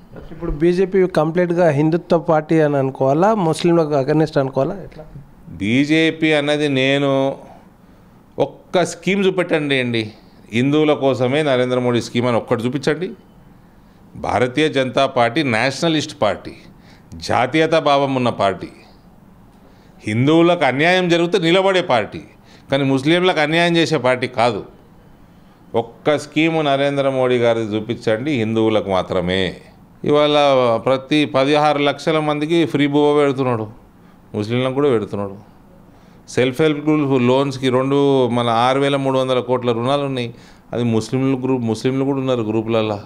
ఇప్పుడు బీజేపీ కంప్లీట్గా హిందుత్వ పార్టీ అని అనుకోవాలా, ముస్లింలకు అగెనిస్ట్ అనుకోవాలా, ఎట్లా? బీజేపీ అన్నది నేను ఒక్క స్కీమ్ చూపెట్టండి అండి, హిందువుల కోసమే నరేంద్ర మోడీ స్కీమ్ అని ఒక్కటి చూపించండి. Bharatiya Janata party nationalist party, జాతీయతా భావం ఉన్న పార్టీ, హిందువులకు అన్యాయం జరిగితే నిలబడే పార్టీ, కానీ ముస్లింలకు అన్యాయం చేసే పార్టీ కాదు. ఒక్క స్కీము నరేంద్ర మోడీ గారికి చూపించండి హిందువులకు మాత్రమే. ఇవాళ ప్రతి 16 లక్షల మందికి ఫ్రీ బువ్వ పెడుతున్నాడు, ముస్లింలకు కూడా పెడుతున్నాడు. సెల్ఫ్ హెల్ప్ గ్రూప్ లోన్స్కి మన 6,300 కోట్ల రుణాలు ఉన్నాయి. అది ముస్లింలు కూడా ఉన్నారు గ్రూపులలో.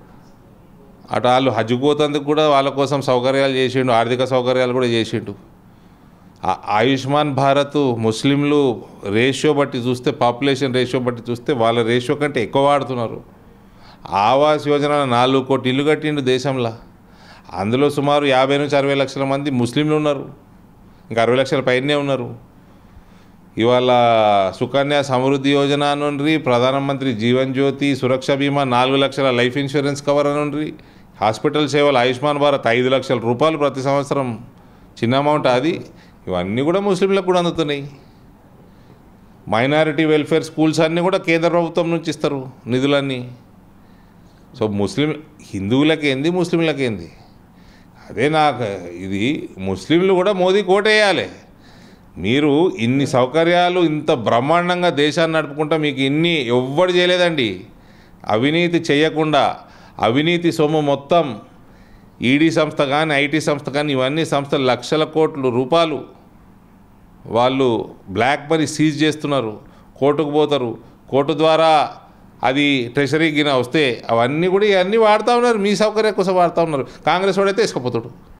అటు వాళ్ళు హజ్కు పోతందుకు కూడా వాళ్ళ కోసం సౌకర్యాలు చేసిండు, ఆర్థిక సౌకర్యాలు కూడా చేసిండు. ఆయుష్మాన్ భారత్ ముస్లింలు రేషియో బట్టి చూస్తే, పాపులేషన్ రేషియో బట్టి చూస్తే వాళ్ళ రేషియో కంటే ఎక్కువ వాడుతున్నారు. ఆవాస్ యోజన 4 కోట్ల ఇల్లు కట్టిండు దేశంలో. అందులో సుమారు 50 నుంచి 60 లక్షల మంది ముస్లింలు ఉన్నారు, ఇంకా 60 లక్షల పైనే ఉన్నారు. ఇవాళ సుకన్య సమృద్ధి యోజన నుండి, ప్రధానమంత్రి జీవన్ జ్యోతి, సురక్ష బీమా 4 లక్షల లైఫ్ ఇన్సూరెన్స్ కవర్ నుండి, హాస్పిటల్ సేవలు ఆయుష్మాన్ భారత్ 5 లక్షల రూపాయలు ప్రతి సంవత్సరం, చిన్న అమౌంట్ అది. ఇవన్నీ కూడా ముస్లింలకు కూడా అందుతున్నాయి. మైనారిటీ వెల్ఫేర్ స్కూల్స్ అన్నీ కూడా కేంద్ర ప్రభుత్వం నుంచి ఇస్తారు నిధులన్నీ. సో హిందువులకేంది ముస్లింలకేంది, అదే నాకు ఇది. ముస్లింలు కూడా మోదీకి ఓటేయాలి. మీరు ఇన్ని సౌకర్యాలు ఇంత బ్రహ్మాండంగా దేశాన్ని నడుపుకుంటా మీకు ఎవ్వడు చేయలేదండి. అవినీతి చేయకుండా, అవినీతి సొమ్ము మొత్తం ఈడీ సంస్థ కానీ, ఐటీ సంస్థ కానీ, ఇవన్నీ సంస్థలు లక్షల కోట్ల రూపాయలు వాళ్ళు బ్లాక్ మనీ సీజ్ చేస్తున్నారు. కోర్టుకు పోతారు, కోర్టు ద్వారా అది ట్రెషరీకి వస్తే అవన్నీ కూడా ఇవన్నీ వాడుతూ ఉన్నారు, మీ సౌకర్యం కోసం వాడుతూ ఉన్నారు. కాంగ్రెస్ వాడైతే వేసుకుపోతాడు.